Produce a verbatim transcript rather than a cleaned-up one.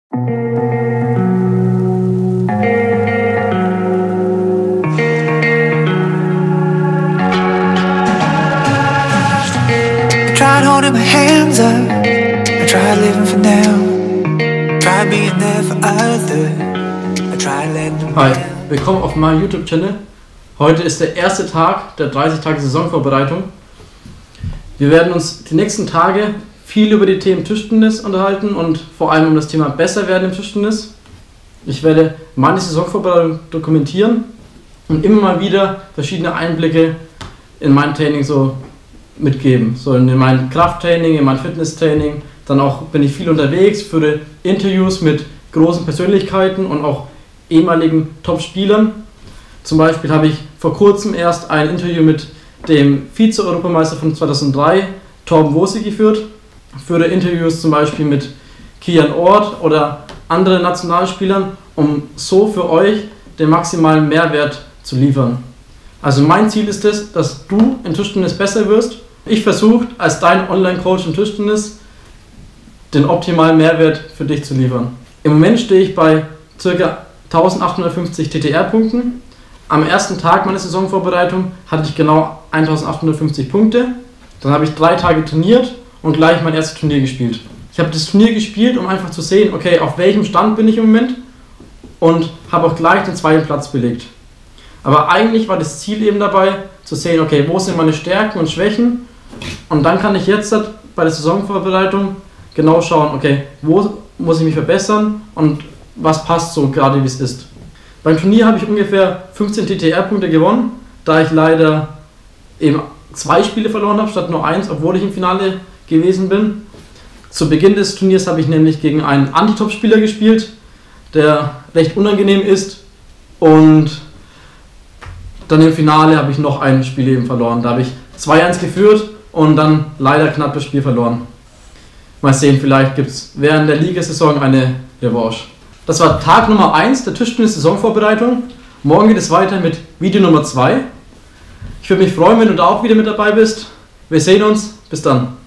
Tried holding my hands up, I tried living for now, tried being there for others, I tried letting them Hi, willkommen auf meinem YouTube-Channel. Heute ist der erste Tag der dreißig Tage Saisonvorbereitung. Wir werden uns die nächsten Tage viel über die Themen Tischtennis unterhalten und vor allem um das Thema besser werden im Tischtennis. Ich werde meine Saisonvorbereitung dokumentieren und immer mal wieder verschiedene Einblicke in mein Training so mitgeben. So in mein Krafttraining, in mein Fitnesstraining. Dann auch bin ich viel unterwegs, führe Interviews mit großen Persönlichkeiten und auch ehemaligen Top-Spielern. Zum Beispiel habe ich vor kurzem erst ein Interview mit dem Vize-Europameister von zweitausenddrei, Torben Wosi, geführt. Ich führe Interviews zum Beispiel mit Kian Ort oder anderen Nationalspielern, um so für euch den maximalen Mehrwert zu liefern. Also mein Ziel ist es, dass du in Tischtennis besser wirst. Ich versuche als dein Online-Coach im Tischtennis den optimalen Mehrwert für dich zu liefern. Im Moment stehe ich bei ca. eintausendachthundertfünfzig T T R-Punkten. Am ersten Tag meiner Saisonvorbereitung hatte ich genau eintausendachthundertfünfzig Punkte. Dann habe ich drei Tage trainiert und gleich mein erstes Turnier gespielt. Ich habe das Turnier gespielt, um einfach zu sehen, okay, auf welchem Stand bin ich im Moment, und habe auch gleich den zweiten Platz belegt. Aber eigentlich war das Ziel eben dabei, zu sehen, okay, wo sind meine Stärken und Schwächen, und dann kann ich jetzt bei der Saisonvorbereitung genau schauen, okay, wo muss ich mich verbessern und was passt so gerade wie es ist. Beim Turnier habe ich ungefähr fünfzehn T T R-Punkte gewonnen, da ich leider eben zwei Spiele verloren habe, statt nur eins, obwohl ich im Finale gewesen bin. Zu Beginn des Turniers habe ich nämlich gegen einen Anti-Top-Spieler gespielt, der recht unangenehm ist, und dann im Finale habe ich noch ein Spiel eben verloren. Da habe ich zwei eins geführt und dann leider knapp das Spiel verloren. Mal sehen, vielleicht gibt es während der Ligasaison eine Revanche. Das war Tag Nummer eins der Tischtennis-Saisonvorbereitung. Morgen geht es weiter mit Video Nummer zwei. Ich würde mich freuen, wenn du da auch wieder mit dabei bist. Wir sehen uns. Bis dann.